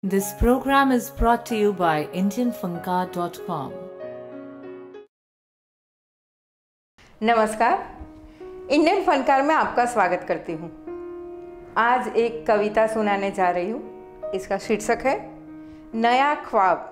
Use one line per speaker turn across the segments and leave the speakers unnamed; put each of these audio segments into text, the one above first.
This program is brought to you by IndianFunka.com.
नमस्कार, Indian फनकार में आपका स्वागत करती हूँ। आज एक कविता सुनाने जा रही हूँ। इसका शीर्षक है नया ख्वाब।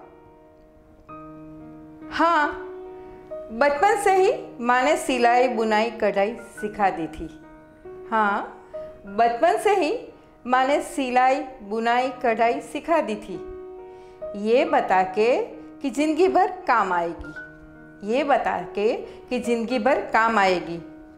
हाँ, बचपन से ही माँ ने सिलाई बुनाई कढ़ाई सिखा दी थी। हाँ, बचपन से ही माँ ने सिलाई बुनाई कढ़ाई सिखा दी थी, ये बता के कि ज़िंदगी भर काम आएगी, ये बता के कि ज़िंदगी भर काम आएगी।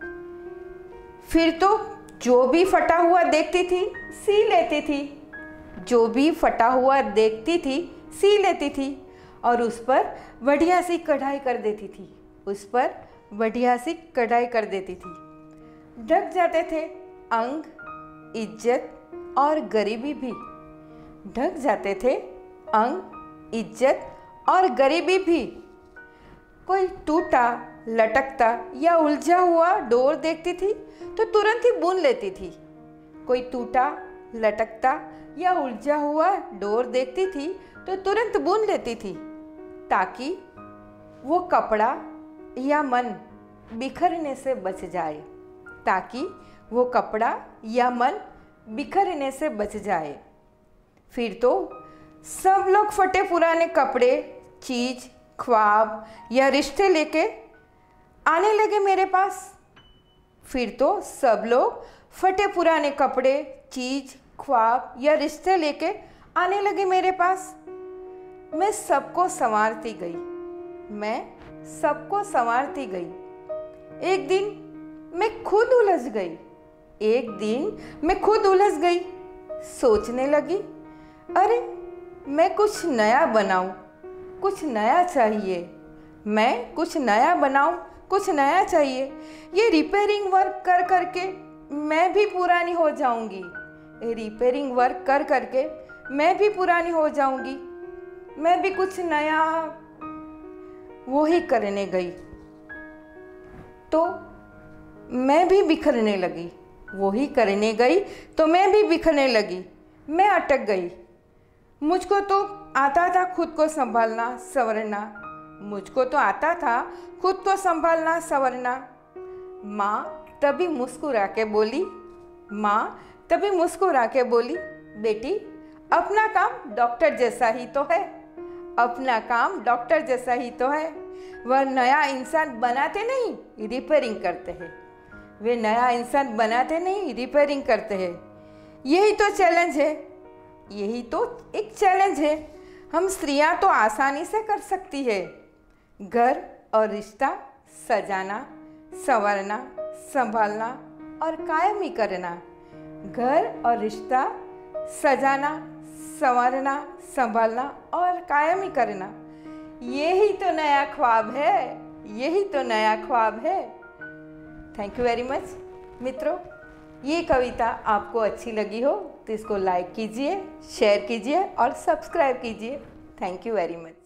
फिर तो जो भी फटा हुआ देखती थी सी लेती थी, जो भी फटा हुआ देखती थी सी लेती थी और उस पर बढ़िया सी कढ़ाई कर देती थी, उस पर बढ़िया सी कढ़ाई कर देती थी। ढक जाते थे अंग, इज्जत और गरीबी भी, ढक जाते थे अंग, इज्जत और गरीबी भी। कोई टूटा लटकता या उलझा हुआ डोर देखती थी तो तुरंत ही बुन लेती थी। कोई टूटा लटकता या उलझा हुआ डोर देखती थी तो तुरंत बुन लेती थी, ताकि वो कपड़ा या मन बिखरने से बच जाए, ताकि वो कपड़ा या मन बिखरने से बच जाए। फिर तो सब लोग फटे पुराने कपड़े, चीज़, ख्वाब या रिश्ते लेके आने लगे मेरे पास। फिर तो सब लोग फटे पुराने कपड़े, चीज़, ख्वाब या रिश्ते लेके आने लगे मेरे पास। मैं सबको संवारती गई, मैं सबको संवारती गई। एक दिन मैं खुद उलझ गई, एक दिन मैं खुद उलझ गई। सोचने लगी, अरे मैं कुछ नया बनाऊं, कुछ नया चाहिए, मैं कुछ नया बनाऊं, कुछ नया चाहिए। ये रिपेयरिंग वर्क कर करके मैं भी पुरानी हो जाऊंगी, रिपेयरिंग वर्क कर करके मैं भी पुरानी हो जाऊंगी। मैं भी कुछ नया वो ही करने गई तो मैं भी बिखरने लगी, वो ही करने गई तो मैं भी बिखरने लगी। मैं अटक गई। मुझको तो आता था खुद को संभालना संवरना, मुझको तो आता था खुद को संभालना संवरना। माँ तभी मुस्कुरा के बोली, माँ तभी मुस्कुरा के बोली, बेटी अपना काम डॉक्टर जैसा ही तो है, अपना काम डॉक्टर जैसा ही तो है। वह नया इंसान बनाते नहीं रिपेयरिंग करते हैं, वे नया इंसान बनाते नहीं रिपेयरिंग करते हैं। यही तो चैलेंज है, यही तो एक चैलेंज है। हम स्त्रियां तो आसानी से कर सकती है घर और रिश्ता सजाना, संवारना, संभालना और कायमी करना। घर और रिश्ता सजाना, संवारना, संभालना और कायमी करना, यही तो नया ख्वाब है, यही तो नया ख्वाब है। थैंक यू वेरी मच मित्रों। ये कविता आपको अच्छी लगी हो तो इसको लाइक कीजिए, शेयर कीजिए और सब्सक्राइब कीजिए। Thank you very much.